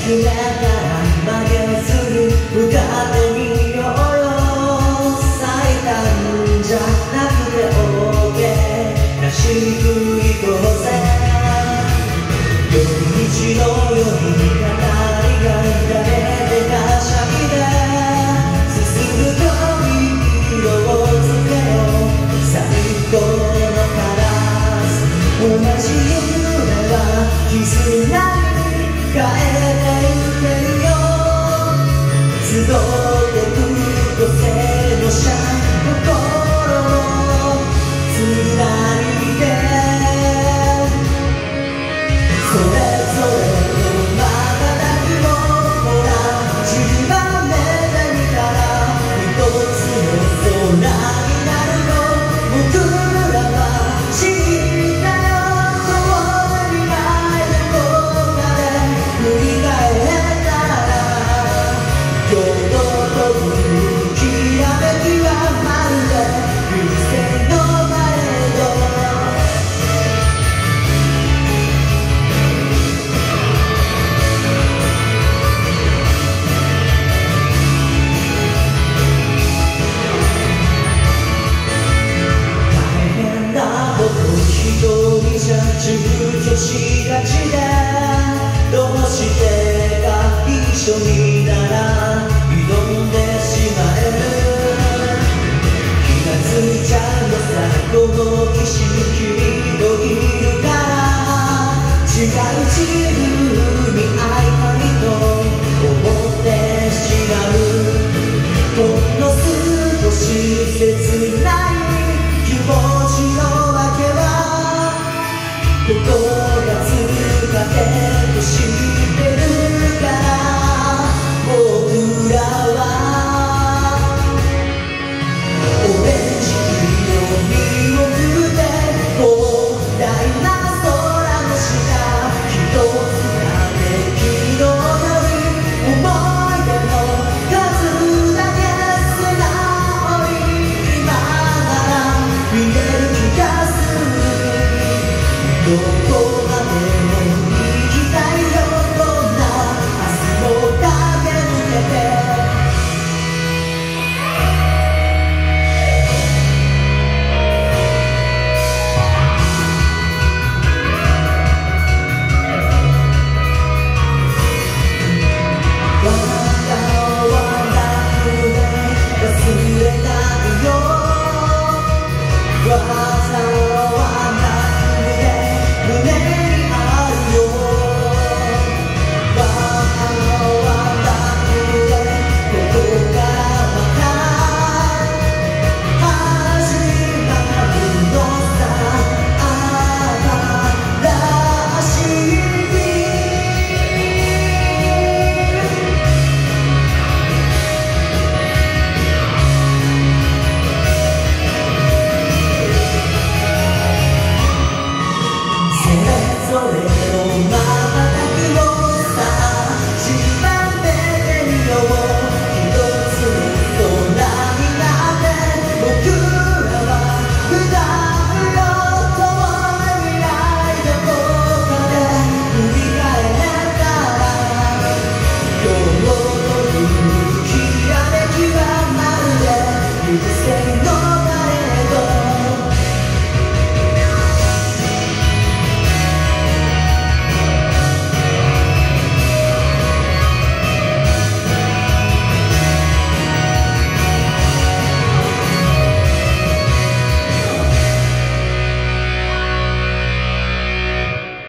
夢から曲げずに向かってみようよ。最短じゃなくて OK らしくいこうぜ。夜道のように語りが乱れてはしゃぎで進むと色をつけよう。最高のカラー同じ夢は絆に変えてゆけるよ。集ってく個性のシャン心をつないで、それぞれの瞬きをほら散りばめてみたら一つの空になるの。僕らは知ったよ。遠い未来どこかで振り返ったら今日というきらめきはまるで偶然のパレード。一人じゃ躊躇しがちでどうしてか一緒になら挑んでしまえる。気がついちゃうのさこの岸に君といるから。違う自分に会いたいと思ってしまう。ほんの少し切ない気持ちのわけはここがつかってほしい。